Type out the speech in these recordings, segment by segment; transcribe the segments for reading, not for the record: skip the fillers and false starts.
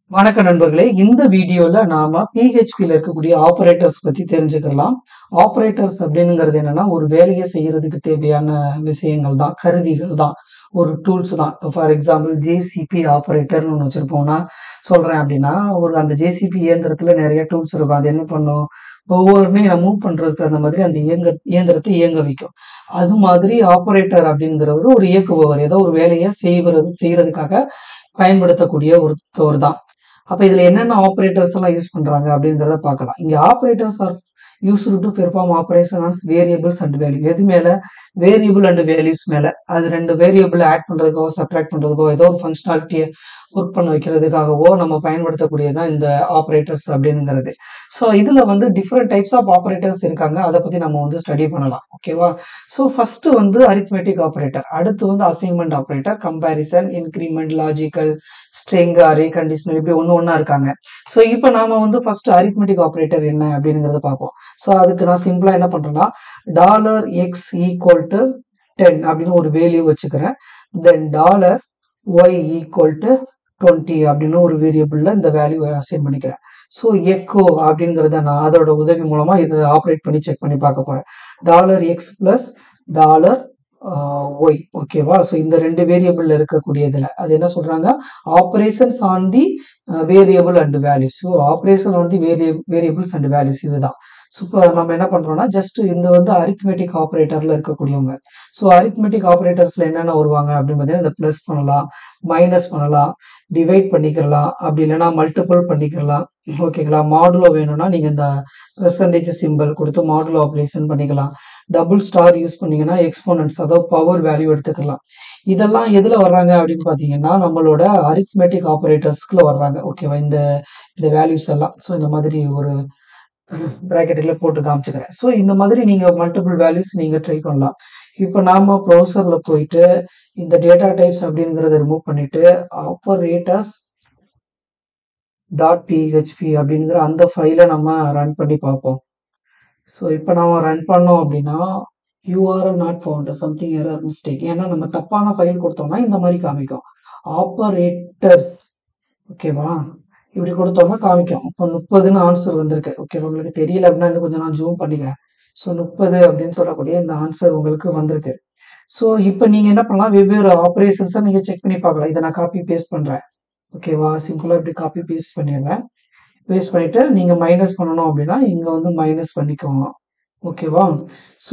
வணக்க நண்பர்களே, இந்த வீடியோல நாம PHPல இருக்கக்கூடிய ஆப்பரேட்டர்ஸ் பத்தி தெரிஞ்சுக்கலாம். ஆப்பரேட்டர்ஸ் அப்படிங்கிறது என்னன்னா, ஒரு வேலையை செய்யறதுக்கு தேவையான விஷயங்கள் தான், கருவிகள் தான், ஒரு டூல்ஸ் தான். இப்போ ஃபார் எக்ஸாம்பிள் ஜேசிபி ஆப்பரேட்டர்னு ஒன்று வச்சிருப்போம்னா சொல்றேன் அப்படின்னா, அந்த ஜேசிபி இயந்திரத்துல நிறைய டூல்ஸ் இருக்கும். அது என்ன பண்ணும்? ஒவ்வொன்றையும் நான் மூவ் பண்றதுக்கு அந்த மாதிரி அந்த இயந்திரத்தை இயங்க வைக்கும். அது மாதிரி ஆப்பரேட்டர் அப்படிங்கிறவர் ஒரு இயக்குபவர், ஏதோ ஒரு வேலையை செய்யறதுக்காக பயன்படுத்தக்கூடிய ஒருத்தவர் தான். அப்ப இதுல என்னென்ன ஆப்பரேட்டர்ஸ் எல்லாம் யூஸ் பண்றாங்க அப்படிங்கிறத பார்க்கலாம். இங்க operators are used to perform operation on variables and value. எது மேல? வேரியபிள் அண்ட் வேல்யூஸ் மேல. அது ரெண்டு வேரியபிள் ஆட் பண்றதுக்கோ சப்ட்ராக்ட் பண்றதுக்கோ ஏதோ ஒரு ஃபங்க்ஷனாலிட்டியை ஒர்க் பண்ண வைக்கிறதுக்காகவோ நம்ம பயன்படுத்தக்கூடியதான் இந்த ஆப்பரேட்டர்ஸ் அப்படிங்கிறது. ஸோ இதுல வந்து டிஃப்ரெண்ட் டைப்ஸ் ஆஃப் ஆப்பரேட்டர்ஸ் இருக்காங்க. அதை பத்தி நம்ம வந்து ஸ்டடி பண்ணலாம். ஓகேவா? ஸோ ஃபர்ஸ்ட் வந்து அரித்மெட்டிக் ஆப்பரேட்டர், அடுத்து வந்து assignment operator, comparison, increment, logical, string, array, conditional, இப்படி ஒண்ணா இருக்காங்க. ஸோ இப்போ நாம வந்து ஃபர்ஸ்ட் அரித்மெட்டிக் ஆப்பரேட்டர் என்ன அப்படிங்கிறத பார்ப்போம். ஸோ அதுக்கு நான் சிம்பிளா என்ன பண்றேன்னா, $x ஈக்குவல் டு 10 அப்படின்னு ஒரு வேல்யூ வச்சுக்கிறேன். தென் $y ஈக்குவல் டு 20 அப்படின்னு ஒரு வேரியபிள்ல இந்த வேல்யூ அசைன் பண்ணிக்கிறேன். ஸோ எக்கோ அப்படிங்கிறத நான் அதோட உதவி மூலமா இதை ஆப்ரேட் பண்ணி செக் பண்ணி பார்க்க போறேன். $x plus $y. ஓகேவா? ஸோ இந்த ரெண்டு வேரியபிள்ல இருக்கக்கூடியதுல அது என்ன சொல்றாங்க? Operations on the variable and values. So operation on the variables and values இதுதான். ஸோ இப்போ நம்ம என்ன பண்றோம்னா, ஜஸ்ட் இந்த வந்து அரித்மெட்டிக் ஆப்பரேட்டர்ல இருக்கக்கூடியவங்க. ஸோ அரித்மெட்டிக் ஆப்பரேட்டர்ஸ்ல என்னென்ன வருவாங்க அப்படின்னு பார்த்தீங்கன்னா, இந்த பிளஸ் பண்ணலாம், மைனஸ் பண்ணலாம், டிவைட் பண்ணிக்கலாம், அப்படி இல்லைன்னா மல்டிபிள் பண்ணிக்கலாம். ஓகேங்களா? மாடுலோ வேணும்னா நீங்க இந்த பெர்சன்டேஜ் சிம்பிள் கொடுத்து மாடுலோ ஆப்ரேஷன் பண்ணிக்கலாம். டபுள் ஸ்டார் யூஸ் பண்ணீங்கன்னா எக்ஸ்போனன்ட்ஸ், அதாவது பவர் வேல்யூ எடுத்துக்கலாம். இதெல்லாம் எதுல வர்றாங்க அப்படின்னு பாத்தீங்கன்னா, நம்மளோட அரித்மெட்டிக் ஆப்பரேட்டர்ஸ்க்குள்ள வர்றாங்க. ஓகேவா? இந்த இந்த வேல்யூஸ் எல்லாம். ஸோ இந்த மாதிரி ஒரு பிராக்கெட்ல போட்டு காமிச்சுக்கிறேன். ஸோ இந்த மாதிரி நீங்க மல்டிபிள் வேல்யூஸ் நீங்க ட்ரை பண்ணலாம். இப்போ நாம ப்ரௌசர்ல போயிட்டு இந்த டேட்டா டைப்ஸ் அப்படிங்கிறத ரிமூவ் பண்ணிட்டு ஆப்பரேட்டர்ஸ் .php அப்படிங்கிற அந்த ஃபைலை நம்ம ரன் பண்ணி பார்ப்போம். ஸோ இப்போ நம்ம ரன் பண்ணோம் அப்படின்னா, URL not found, something error mistake. ஏன்னா நம்ம தப்பான ஃபைல் கொடுத்தோம்னா இந்த மாதிரி காமிக்கும். ஆப்பரேட்டர்ஸ், ஓகேவா? இப்படி கொடுத்தோம்னா காமிக்கும். இப்போ 30ன்னு ஆன்சர் வந்திருக்கு. ஓகே, உங்களுக்கு தெரியல அப்படின்னா இன்னும் கொஞ்சம் நான் ஜூம் பண்ணிக்கிறேன். ஸோ 30 அப்படின்னு சொல்லக்கூடிய இந்த ஆன்சர் உங்களுக்கு வந்திருக்கு. ஸோ இப்போ நீங்க என்ன பண்ணலாம், வெவ்வேறு ஆப்ரேஷன்ஸை நீங்க செக் பண்ணி பார்க்கலாம். இதை நான் காப்பி பேஸ்ட் பண்றேன். ஓகேவா? சிம்பிளா இப்படி காப்பி பேஸ்ட் பண்ணிடுறேன். பேஸ்ட் பண்ணிட்டு நீங்க மைனஸ் பண்ணணும் அப்படின்னா இங்க வந்து மைனஸ் பண்ணிக்கோங்க. ஓகேவா? ஸோ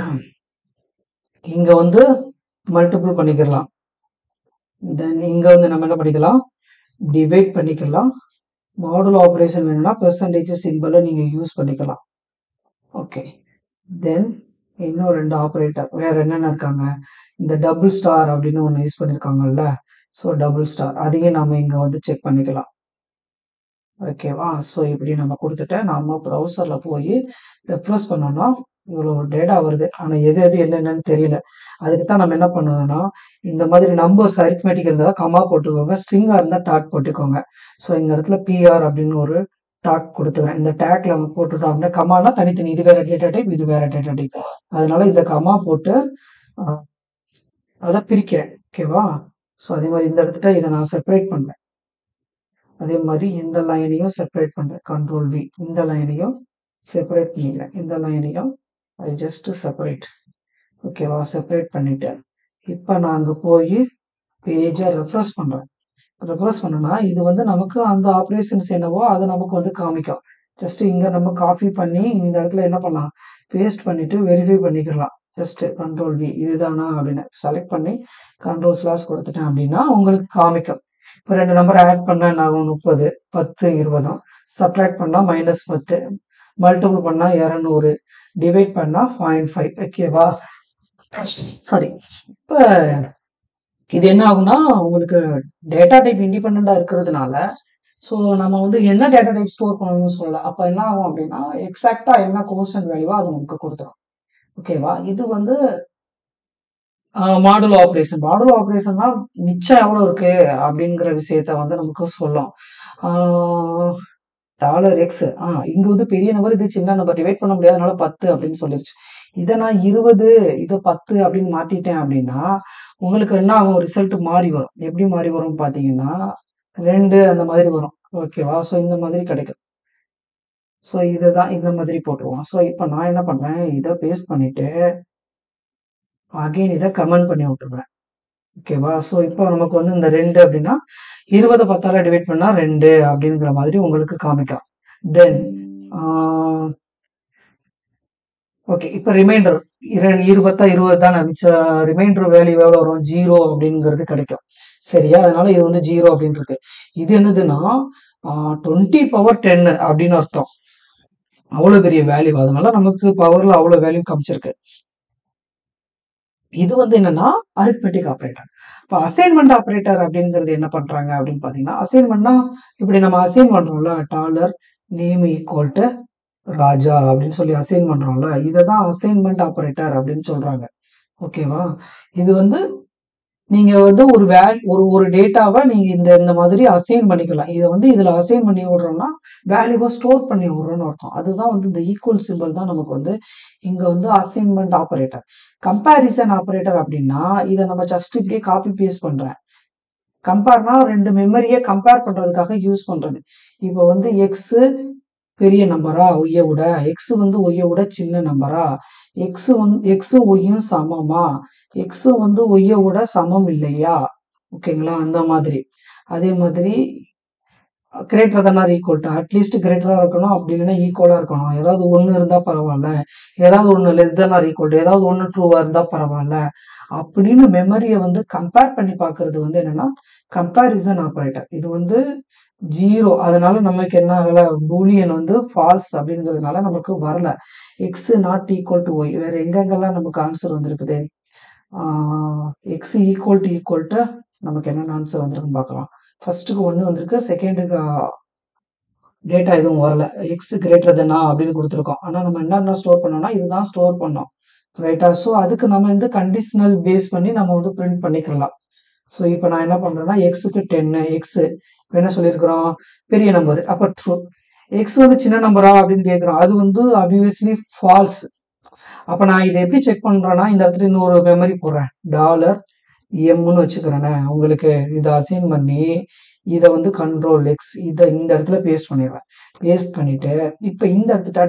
இங்க வந்து மல்டிபிள் பண்ணிக்கலாம். தென் இங்க வந்து நம்ம என்ன பண்ணிக்கலாம், டிவைட் பண்ணிக்கலாம். மாடுலோ ஆபரேஷன் வேணும்னா பெர்சன்டேஜ் சிம்பிளை நீங்க யூஸ் பண்ணிக்கலாம். ஓகே, தென் இன்னும் ரெண்டு ஆபரேட்டர் வேற என்னென்ன இருக்காங்க, இந்த டபுள் ஸ்டார் அப்படின்னு ஒன்று யூஸ் பண்ணிருக்காங்கல்ல. ஸோ டபுள் ஸ்டார் அதையும் நம்ம இங்க வந்து செக் பண்ணிக்கலாம். ஓகேவா? ஸோ இப்படி நம்ம கொடுத்துட்டு நம்ம ப்ரௌசர்ல போய் ரெஃப்ரெஷ் பண்ணோம்னா இவ்வளோ டேட்டா வருது. ஆனால் எது எது என்னென்னு தெரியல. அதுக்கு தான் நம்ம என்ன பண்ணணும்னா, இந்த மாதிரி நம்பர்ஸ் அரித்மெட்டிக் இருந்தால் கமா போட்டுக்கோங்க, ஸ்ட்ரிங்காக இருந்தால் டாட் போட்டுக்கோங்க. ஸோ இந்த இடத்துல பிஆர் அப்படின்னு ஒரு டாக் கொடுத்துக்கிறேன். இந்த டேக்ல நம்ம போட்டுட்டோம் அப்படின்னா, கமானா தனித்தனி, இது வேற டேட்டா டைப், இது வேற டேட்டா டைப். அதனால இந்த கமா போட்டு அதை பிரிக்கிறேன். ஓகேவா? ஸோ அதே மாதிரி இந்த இடத்துல இதை நான் செப்பரேட் பண்ணுறேன். அதே மாதிரி இந்த லைனையும் செப்பரேட் பண்றேன். Control V. இந்த லைனையும் செப்பரேட் பண்ணிக்கிறேன். இந்த லைனையும் ஐ ஜஸ்ட் செப்பரேட். ஓகேவா? செப்பரேட் பண்ணிட்டு இப்போ நான் அங்கே போய் பேஜை ரெஃப்ரெஷ் பண்றேன். ரெஃப்ரெஷ் பண்ணனா இது வந்து நமக்கு அந்த ஆப்ரேஷன்ஸ் என்னவோ அதை நமக்கு வந்து காமிக்கும். ஜஸ்ட் இங்க நம்ம காப்பி பண்ணி இந்த இடத்துல என்ன பண்ணலாம், பேஸ்ட் பண்ணிட்டு வெரிஃபை பண்ணிக்கலாம். ஜஸ்ட் கண்ட்ரோல் V இதுதானா அப்படின்னு செலக்ட் பண்ணி கண்ட்ரோல் ஸ்லாஷ் கொடுத்துட்டேன் அப்படின்னா உங்களுக்கு காமிக்கும். இப்போ ரெண்டு நம்பர் ஆட் பண்ணா என்ன ஆகும், 30, 10, 20. சப்ட்ராக்ட் பண்ணா -10, மல்டிபிள் பண்ணா 200, டிவைட் பண்ணா 0.5. ஓகேவா? சாரி. இப்போ இது என்ன ஆகும்னா, உங்களுக்கு டேட்டா டைப் இண்டிபெண்டா இருக்கிறதுனால ஸோ நம்ம வந்து என்ன டேட்டா டைப் ஸ்டோர் பண்ணணும்னு சொல்லலாம். அப்போ என்ன ஆகும் அப்படின்னா, எக்ஸாக்டா என்ன கோஷன் வேல்யூவோ அது நமக்கு கொடுத்துரும். ஓகேவா? இது வந்து மாடுலோ ஆபரேஷன். மாடுலோ ஆபரேஷன்னா மிச்சம் எவ்வளவு இருக்கு அப்படிங்கிற விஷயத்த வந்து நமக்கு சொல்லும். $x இங்க வந்து பெரிய நம்பர், இது சின்ன நம்பர், டிவைட் பண்ண முடியாதனால 10 அப்படின்னு சொல்லிருச்சு. இதை நான் 20, இதை 10 அப்படின்னு மாத்திட்டேன் அப்படின்னா உங்களுக்கு என்ன ஆகும், ரிசல்ட் மாறி வரும். எப்படி மாறி வரும் பாத்தீங்கன்னா 2 அந்த மாதிரி வரும். ஓகேவா? ஸோ இந்த மாதிரி கிடைக்கும். ஸோ இதுதான் இந்த மாதிரி போட்டுருவோம். ஸோ இப்போ நான் என்ன பண்றேன், இதை பேஸ்ட் பண்ணிட்டு அகைன் இதை கமெண்ட் பண்ணி விட்டுருவேன். ஓகேவா? ஸோ இப்போ நமக்கு வந்து இந்த 2 அப்படின்னா 20 10ஆல டிவைட் பண்ணா 2 அப்படிங்கிற மாதிரி உங்களுக்கு காமிக்கலாம். Then okay. இப்போ ரிமைண்டர் 20 தானே மிச்ச ரிமைண்டர் வேல்யூ எவ்வளோ வரும்? 0 அப்படிங்கிறது கிடைக்கும். சரியா? அதனால இது வந்து 0 அப்படின்னு இருக்கு. இது என்னதுன்னா 20 பவர் 10 அப்படின்னு அர்த்தம். அவ்வளோ பெரிய வேல்யூ. அதனால நமக்கு பவர்ல அவ்வளோ வேல்யூ காமிச்சிருக்கு. இது வந்து என்னன்னா அரித்மெட்டிக் ஆப்ரேட்டர். இப்போ அசைன்மெண்ட் ஆப்ரேட்டர் அப்படிங்கிறது என்ன பண்றாங்க அப்படின்னு பாத்தீங்கன்னா, அசைன்மெண்ட்னா இப்படி நம்ம அசைன் பண்றோம்ல, dollar name equal to Raja அப்படின்னு சொல்லி அசைன் பண்றோம்ல, இததான் அசைன்மெண்ட் ஆப்ரேட்டர் அப்படின்னு சொல்றாங்க. ஓகேவா? இது வந்து நீங்க வந்து ஒரு டேட்டாவை நீங்க இந்த மாதிரி அசைன் பண்ணிக்கலாம். இதை வந்து இதுல அசைன் பண்ணி விடுறோம்னா வேல்யூவை ஸ்டோர் பண்ணி விடுறோம்னு அர்த்தம். அதுதான் வந்து இந்த ஈக்குவல் சிம்பிள் தான் நமக்கு வந்து இங்க வந்து அசைன்மெண்ட் ஆப்ரேட்டர். கம்பேரிசன் ஆப்ரேட்டர் அப்படின்னா இதை நம்ம ஜஸ்ட் இப்படியே காப்பி பேஸ்ட் பண்றேன். கம்பேர்னா 2 மெமரியை கம்பேர் பண்றதுக்காக யூஸ் பண்றது. இப்போ வந்து எக்ஸ் பெரிய நம்பரா ஒய்யை விட, எக்ஸ் வந்து ஒய்யை விட சின்ன நம்பரா, எக்ஸும் ஒய்யும் சமமா, எக்ஸ் வந்து ஒய்யை விட சமம் இல்லையா, ஓகேங்களா? அந்த மாதிரி. அதே மாதிரி greater than or equal to, at least கிரேட்டரா இருக்கணும், அப்படி இல்லைன்னா ஈக்குவலா இருக்கணும். ஏதாவது ஒன்று இருந்தா பரவாயில்ல, ஏதாவது ஒன்று less than or equal to, ஏதாவது ஒன்று ட்ரூவா இருந்தா பரவாயில்ல அப்படின்னு மெமரியை வந்து கம்பேர் பண்ணி பார்க்கறது வந்து என்னன்னா கம்பேரிசன் ஆப்ரேட்டர். இது வந்து 0, அதனால நமக்கு என்ன ஆகல, பூலியன் வந்து ஃபால்ஸ் அப்படிங்கிறதுனால நமக்கு வரல. X not equal to Y. வேற எங்கெங்கெல்லாம் நமக்கு ஆன்சர் வந்திருக்குது? எக்ஸ் ஈக்குவல் டு நமக்கு என்னென்ன ஆன்சர் வந்திருக்குன்னு பார்க்கலாம். ஃபர்ஸ்ட்டுக்கு 1 வந்திருக்கு, செகண்டுக்கு டேட்டா எதுவும் வரல. எக்ஸ் கிரேட்டர் தென்னா அப்படின்னு கொடுத்துருக்கோம். ஆனால் நம்ம என்னென்ன ஸ்டோர் பண்ணோம்னா இதுதான் ஸ்டோர் பண்ணோம், ரைட்டா? ஸோ அதுக்கு நம்ம வந்து கண்டிஷனல் பேஸ் பண்ணி நம்ம வந்து பிரிண்ட் பண்ணிக்கலாம். ஸோ இப்போ நான் என்ன பண்றேன்னா எக்ஸுக்கு 10, எக்ஸ் என்ன சொல்லியிருக்கிறோம், பெரிய நம்பர், அப்போ ட்ரூ. எக்ஸ் வந்து சின்ன நம்பரா அப்படின்னு கேட்குறோம், அது வந்து ஆப்வியஸ்லி ஃபால்ஸ். அப்போ நான் இதை எப்படி செக் பண்றேன்னா இந்த இடத்துல இன்னொரு மெமரி போடுறேன், டாலர் எம்னு வச்சுக்கிறேனே. உங்களுக்கு இதை அசைன் பண்ணி இதை வந்து கண்ட்ரோல் எக்ஸ் இதை இந்த இடத்துல பேஸ்ட் பண்ணிடுறேன். பேஸ்ட் பண்ணிட்டு இப்போ இந்த இடத்துல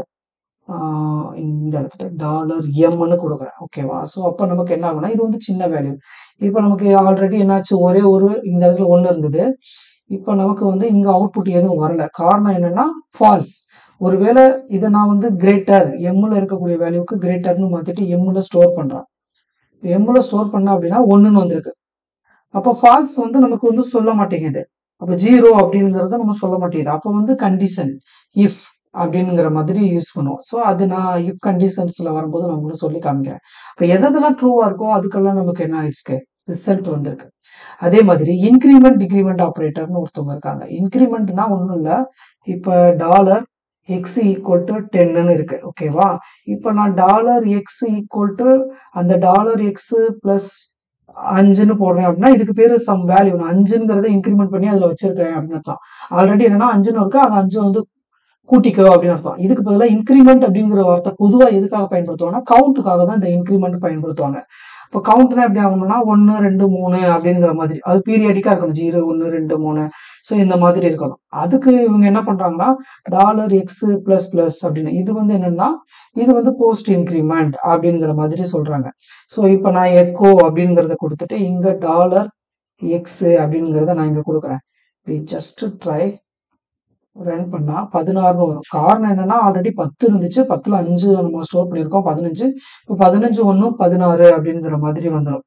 டாலர் எம்னு கொடுக்குறேன். ஓகேவா? ஸோ அப்போ நமக்கு என்ன ஆகும்னா இது வந்து சின்ன வேல்யூ. இப்போ நமக்கு ஆல்ரெடி என்னாச்சு, ஒரே ஒரு இந்த இடத்துல 1 இருந்தது. இப்போ நமக்கு வந்து இங்க அவுட்புட் எதுவும் வரல. காரணம் என்னன்னா ஃபால்ஸ். ஒருவேளை இதை நான் வந்து கிரேட்டர் எம்ல இருக்கக்கூடிய வேல்யூக்கு கிரேட்டர்னு மாத்திட்டு எம்ல ஸ்டோர் பண்றேன். எம்ல ஸ்டோர் பண்ண அப்படின்னா 1ன்னு வந்திருக்கு. அப்போ ஃபால்ஸ் வந்து நமக்கு வந்து சொல்ல மாட்டேங்குது. அப்போ 0 அப்படிங்கிறத நம்ம சொல்ல மாட்டேங்குது. அப்போ வந்து கண்டிஷன் இஃப் அப்படிங்கிற மாதிரி யூஸ் பண்ணுவோம். ஸோ அது நான் இஃப் கண்டிஷன்ஸ்ல வரும்போது நான் உங்களுக்கு சொல்லி காமிக்கிறேன். இப்போ எதெல்லாம் ட்ரூவா இருக்கோ அதுக்கெல்லாம் நமக்கு என்ன ஆயிடுச்சு, ரிசல்ட் வந்திருக்கு. அதே மாதிரி இன்கிரிமெண்ட் டிக்ரிமெண்ட் ஆப்ரேட்டர்னு ஒருத்தவங்க இருக்காங்க. இன்கிரிமெண்ட்னா ஒன்றும் இல்லை, இப்போ டாலர் எக்ஸ் ஈக்குவல் டு 10ன்னு இருக்கு. ஓகேவா? இப்போ நான் டாலர் எக்ஸ் ஈக்குவல் டு அந்த டாலர் எக்ஸ் பிளஸ் 5ன்னு போடுறேன் அப்படின்னா இதுக்கு பேரு சம் வேல்யூ. நான் 5ங்கிறத இன்க்ரிமெண்ட் பண்ணி அதுல வச்சிருக்கேன் அப்படின்னு அர்த்தம். ஆல்ரெடி என்னன்னா 5ன்னு இருக்கு, அது 5 வந்து கூட்டிக்கோ அப்படின்னு அர்த்தம். இதுக்கு பதிலாக இன்க்ரிமெண்ட் அப்படிங்கிற வார்த்தை பொதுவா எதுக்காக பயன்படுத்துவாங்கன்னா கவுண்ட்டுக்காக தான் இந்த இன்க்ரிமெண்ட் பயன்படுத்துவாங்க. இப்போ கவுண்ட்னா எப்படி ஆகணும்னா 1 2 3 அப்படிங்கிற மாதிரி, அது பீரியாடிக்கா இருக்கணும், 0 1 2 3. ஸோ இந்த மாதிரி இருக்கணும். அதுக்கு இவங்க என்ன பண்றாங்கன்னா டாலர் எக்ஸ் பிளஸ் பிளஸ் அப்படின்னு, இது வந்து என்னன்னா இது வந்து போஸ்ட் இன்க்ரிமெண்ட் அப்படிங்கிற மாதிரி சொல்றாங்க. ஸோ இப்போ நான் எக்கோ அப்படிங்கிறத கொடுத்துட்டு இங்க டாலர் எக்ஸ் அப்படிங்கிறத நான் இங்க கொடுக்குறேன். ஜஸ்ட் ட்ரை ரன் பண்ணா 16 வரும். காரணம் என்னன்னா ஆல்ரெடி 10 இருந்துச்சு, 10ல 5 நம்ம ஸ்டோர் பண்ணியிருக்கோம், 15. இப்போ 15 1 16 அப்படிங்கிற மாதிரி வந்துடும்.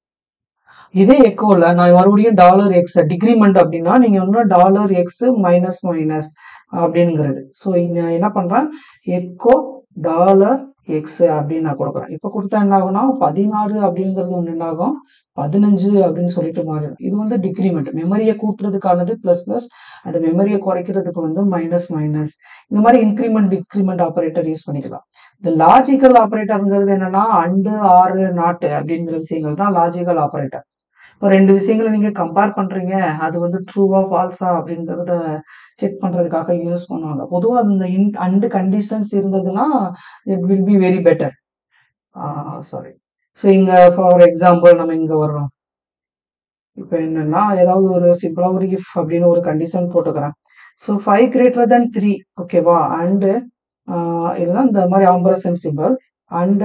இதே எக்கோல நான் மறுபடியும் டாலர் எக்ஸ் டிக்ரிமெண்ட் அப்படின்னா நீங்க வந்து டாலர் எக்ஸ் மைனஸ் மைனஸ் அப்படிங்கிறது. ஸோ இங்க என்ன பண்றேன், எக்கோ டாலர் எக்ஸ் அப்படின்னு நான் கொடுக்குறேன். இப்போ கொடுத்தா என்ன ஆகும்னா 16 அப்படிங்கிறது ஒன்று என்ன ஆகும், 15 அப்படின்னு சொல்லிட்டு மாறிடும். இது வந்து டிக்ரிமெண்ட், மெமரியை கூட்டுறதுக்கானது பிளஸ் பிளஸ், அண்ட் மெமரியை குறைக்கிறதுக்கு வந்து மைனஸ் மைனஸ். இந்த மாதிரி இன்க்ரிமெண்ட் டிக்ரிமெண்ட் ஆப்ரேட்டர் யூஸ் பண்ணிக்கலாம். இந்த லாஜிக்கல் ஆப்ரேட்டர்ங்கிறது என்னன்னா அண்டு ஆறு நாட்டு அப்படிங்கிற விஷயங்கள் தான் லாஜிக்கல் ஆப்ரேட்டர். இப்போ 2 விஷயங்களை நீங்க கம்பேர் பண்றீங்க, அது வந்து ட்ரூவா ஃபால்ஸா அப்படிங்கிறத செக் பண்றதுக்காக யூஸ் பண்ணுவாங்க. பொதுவாக இந்த அண்டு கண்டிஷன்ஸ் இருந்ததுன்னா it will be very better. Sorry. So இங்க ஃபார் எக்ஸாம்பிள் நம்ம இங்க வர்றோம், இப்போ என்னன்னா ஏதாவது ஒரு சிம்பிளா ஒரு if அப்படின்னு ஒரு கண்டிஷன் போட்டுக்கிறேன். ஸோ 5 greater than 3 ஓகேவா? அண்டு இதெல்லாம் இந்த மாதிரி ampersand simple and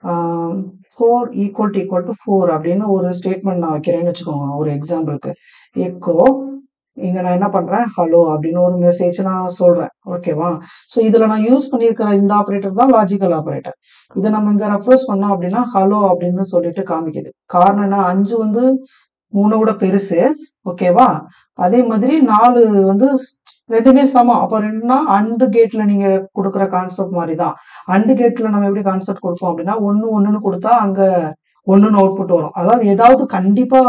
4 equal to 4 அப்படின்னு ஒரு ஸ்டேட்மெண்ட் நான் வைக்கிறேன்னு வச்சுக்கோங்க ஒரு எக்ஸாம்பிளுக்கு. எக்கோ இங்க நான் என்ன பண்றேன் ஹலோ அப்படின்னு ஒரு மெசேஜ் நான் சொல்றேன் ஓகேவா? ஸோ இதுல நான் யூஸ் பண்ணியிருக்கிற இந்த ஆப்ரேட்டர் தான் லாஜிக்கல் ஆப்ரேட்டர். இதை நம்ம இங்க ரெஃபரன்ஸ் பண்ணோம் அப்படின்னா ஹலோ அப்படின்னு சொல்லிட்டு காமிக்குது. காரணம் என்ன 5 வந்து 3 விட பெருசு ஓகேவா? அதே மாதிரி 4 வந்து ரெண்டுமே சமம். அப்ப ரெண்டுனா அண்டு கேட்ல நீங்க கொடுக்குற கான்செப்ட் மாதிரி தான். அண்டு கேட்ல நம்ம எப்படி கான்செப்ட் கொடுப்போம் அப்படின்னா 1 1ன்னு கொடுத்தா அங்க 1ன்னு அவுட்புட் வரும். அதாவது ஏதாவது கண்டிப்பா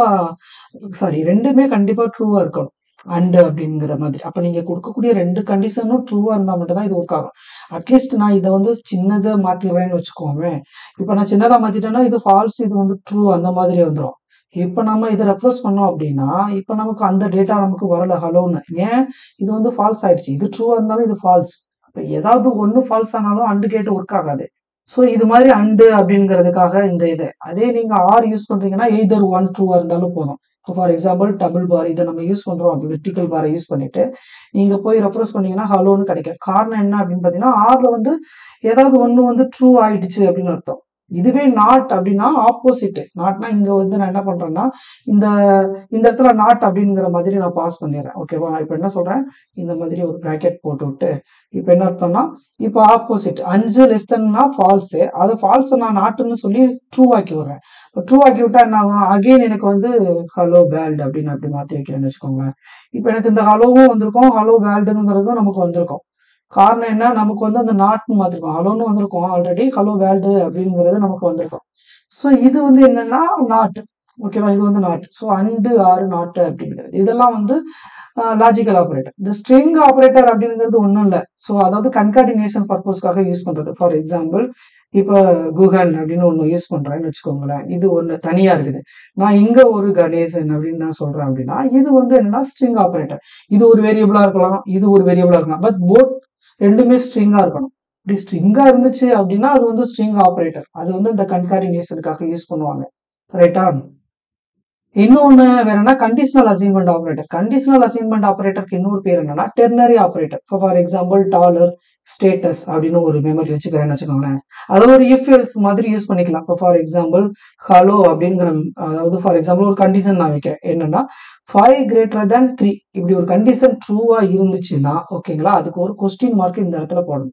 சாரி ரெண்டுமே கண்டிப்பா ட்ரூவா இருக்கணும். அண்டு அப்படிங்கிற மாதிரி. அப்ப நீங்க கொடுக்கக்கூடிய 2 கண்டிஷனும் ட்ரூவா இருந்தா மட்டும் தான் இது ஒர்க் ஆகும். அட்லீஸ்ட் நான் இதை வந்து சின்னதா மாத்திடுறேன்னு வச்சுக்கோங்க. இப்ப நான் சின்னதா மாத்திட்டேன்னா இது ஃபால்ஸ் இது வந்து ட்ரூ அந்த மாதிரி வந்துடும். இப்ப நம்ம இதை ரெஃபரன்ஸ் பண்ணோம் அப்படின்னா இப்ப நமக்கு அந்த டேட்டா நமக்கு வரல ஹலோன்னு. ஏன் இது வந்து ஃபால்ஸ் ஆயிடுச்சு. இது ட்ரூவா இருந்தாலும் இது ஃபால்ஸ். இப்ப ஏதாவது ஒண்ணு ஃபால்ஸ் ஆனாலும் அண்டு கேட் ஒர்க் ஆகாது. ஸோ இது மாதிரி அண்டு அப்படிங்கிறதுக்காக இந்த இது. அதே நீங்க ஆர் யூஸ் பண்றீங்கன்னா எய்தர் 1 ட்ரூவா இருந்தாலும் போதும். ஃபார் எக்ஸாம்பிள் டபுள் பார் இதை நம்ம யூஸ் பண்றோம் அப்படி வெர்டிக்கல் பாரை யூஸ் பண்ணிட்டு நீங்க போய் ரெஃபரன்ஸ் பண்ணீங்கன்னா ஹலோன்னு கிடைக்கும். காரணம் என்ன அப்படின்னு பாத்தீங்கன்னா ஆர்ல வந்து ஏதாவது ஒண்ணு வந்து ட்ரூ ஆயிடுச்சு அப்படின்னு அர்த்தம். இதுவே நாட் அப்படின்னா ஆப்போசிட். நாட்னா இங்க வந்து நான் என்ன பண்றேன்னா இந்த இந்த இடத்துல நாட் அப்படிங்கிற மாதிரி நான் பாஸ் பண்ணிடுறேன் ஓகேவா? இப்ப என்ன சொல்றேன் இந்த மாதிரி ஒரு பிராக்கெட் போட்டு விட்டு இப்ப என்ன அர்த்தம்னா இப்ப ஆப்போசிட் 5 லெஸ் தென்னா ஃபால்ஸ். அதை ஃபால்ஸ் நான் நாட்டுன்னு சொல்லி ட்ரூ ஆக்கி விடுறேன். ட்ரூ ஆக்கி விட்டா என்ன ஆகும் அகெயின் எனக்கு வந்து ஹலோ வேல்டு அப்படின்னு அப்படி மாத்தி வைக்கிறேன்னு வச்சுக்கோங்க. இப்ப எனக்கு இந்த ஹலோவும் வந்திருக்கும் ஹலோ வேல்டுங்கிறதும் நமக்கு வந்திருக்கும். காரணம் என்ன நமக்கு வந்து அந்த நாட்னு மாத்திருக்கோம். ஹலோன்னு வந்திருக்கும் ஆல்ரெடி ஹலோ வேல்டு அப்படிங்கிறது நமக்கு வந்திருக்கும். ஸோ இது வந்து என்னன்னா நாட் ஓகேவா? இது வந்து நாட். ஸோ அண்டு ஆறு நாட் அப்படிங்கிறது இதெல்லாம் வந்து லாஜிக்கல் ஆப்ரேட்டர். இந்த ஸ்ட்ரிங் ஆப்ரேட்டர் அப்படிங்கிறது ஒன்றும் இல்லை. ஸோ அதாவது கன்கார்டினேஷன் பர்பஸ்க்காக யூஸ் பண்றது. ஃபார் எக்ஸாம்பிள் இப்போ குஹன் அப்படின்னு ஒன்று யூஸ் பண்றேன்னு வச்சுக்கோங்களேன். இது ஒன்று தனியா இருக்குது. நான் இங்க ஒரு கணேசன் அப்படின்னு நான் சொல்றேன் அப்படின்னா இது வந்து என்னன்னா ஸ்ட்ரிங் ஆப்ரேட்டர். இது ஒரு வேரியபிளா இருக்கலாம் இது ஒரு வேரியபிளா இருக்கலாம். பட் போத் ரெண்டுமே ஸ்ட்ரிங்கா இருக்கணும். இப்படி ஸ்ட்ரிங்கா இருந்துச்சு அப்படின்னா அது வந்து ஸ்ட்ரிங் ஆப்ரேட்டர். அது வந்து இந்த கன்கார்டினேஷனுக்காக யூஸ் பண்ணுவாங்க ரைட்டா? இன்னொன்னு வேற என்ன conditional assignment operator. Conditional assignment ஆப்ரேட்டருக்கு இன்னொரு பேர் என்னன்னா ternary operator. For example dollar status அப்படின்னு ஒரு மெமரி வச்சுக்கிறேன்னு வச்சுக்கோங்களேன். அதை ஒரு இஃப் எல்ஸ் மாதிரி யூஸ் பண்ணிக்கலாம். இப்போ ஃபார் எக்ஸாம்பிள் ஹலோ அப்படிங்கிற அதாவது ஃபார் எக்ஸாம்பிள் ஒரு கண்டிஷன் நான் வைக்கிறேன் என்னன்னா 5 greater than 3 இப்படி ஒரு கண்டிஷன் ட்ரூவா இருந்துச்சுன்னா ஓகேங்களா அதுக்கு ஒரு கொஸ்டின் மார்க் இந்த இடத்துல போடணும்.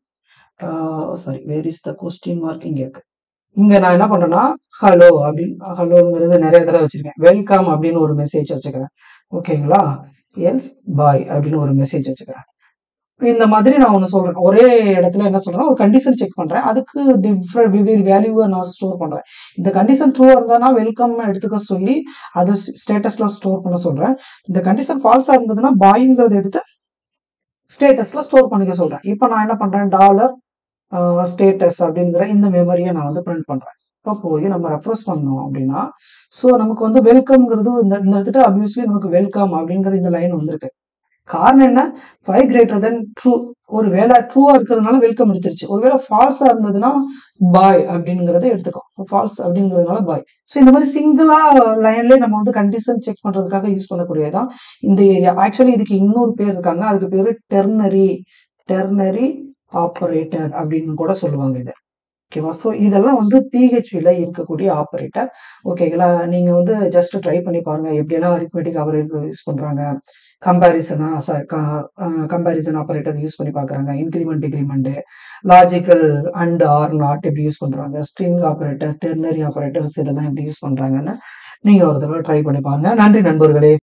Sorry where is the question mark இங்க இருக்கு. இங்க நான் என்ன பண்றேன்னா ஹலோ அப்படின்னு ஹலோங்கிறது நிறைய தடவை வச்சிருக்கேன். வெல்கம் அப்படின்னு ஒரு மெசேஜ் வச்சுக்கிறேன் ஓகேங்களா? எல்ஸ் பாய் அப்படின்னு ஒரு மெசேஜ் வச்சுக்கிறேன். இந்த மாதிரி நான் ஒன்று சொல்றேன். ஒரே இடத்துல என்ன சொல்றேன்னா ஒரு கண்டிஷன் செக் பண்றேன். அதுக்கு வெவ்வேறு வேல்யூவை நான் ஸ்டோர் பண்றேன். இந்த கண்டிஷன் ட்ரூவா இருந்தானா வெல்கம் எடுத்துக்க சொல்லி அது ஸ்டேட்டஸ்ல ஸ்டோர் பண்ண சொல்றேன். இந்த கண்டிஷன் ஃபால்ஸா இருந்ததுன்னா பாய்ங்கிறத எடுத்து ஸ்டேட்டஸ்ல ஸ்டோர் பண்ணிக்க சொல்றேன். இப்போ நான் என்ன பண்றேன் டாலர் ஸ்டேட்டஸ் அப்படிங்கிற இந்த மெமரியை நான் வந்து பிரிண்ட் பண்றேன். இப்போ போய் நம்ம ரெஃபரன்ஸ் பண்ணோம் அப்படின்னா ஸோ நமக்கு வந்து வெல்கம்ங்கிறது இந்த இடத்துல அபியூஸ்லி நமக்கு வெல்கம் அப்படிங்கிற இந்த லைன் வந்திருக்கு. காரணம் என்ன 5 greater than ட்ரூ. ஒரு வேலை ட்ரூவா இருக்கிறதுனால வெல்கம் எடுத்துருச்சு. ஒருவேளை ஃபால்ஸா இருந்ததுன்னா பாய் அப்படிங்கிறத எடுத்துக்கும். ஃபால்ஸ் அப்படிங்கிறதுனால பாய். ஸோ இந்த மாதிரி சிங்கிளா லைன்லேயே நம்ம வந்து கண்டிஷன் செக் பண்றதுக்காக யூஸ் பண்ணக்கூடியதான் இந்த ஏரியா. ஆக்சுவலி இதுக்கு இன்னொரு பேர் இருக்காங்க. அதுக்கு பேரு டெர்னரி ஆப்பரேட்டர் அப்படின்னு கூட சொல்லுவாங்க இதை ஓகேவா? ஸோ இதெல்லாம் வந்து பிஹெச்பியில் இருக்கக்கூடிய ஆப்ரேட்டர் ஓகேங்களா? நீங்க வந்து ஜஸ்ட் ட்ரை பண்ணி பாருங்க எப்படியெல்லாம் அரித்மெட்டிக் ஆப்ரேட்டர் யூஸ் பண்றாங்க. கம்பேரிசன் ஆப்ரேட்டர் யூஸ் பண்ணி பாக்குறாங்க. Increment decrement logical and or not எப்படி யூஸ் பண்றாங்க. ஸ்ட்ரிங் ஆப்ரேட்டர் டெர்னரி ஆப்ரேட்டர்ஸ் இதெல்லாம் எப்படி யூஸ் பண்றாங்கன்னு நீங்க ஒரு தடவை ட்ரை பண்ணி பாருங்க. நன்றி நண்பர்களே.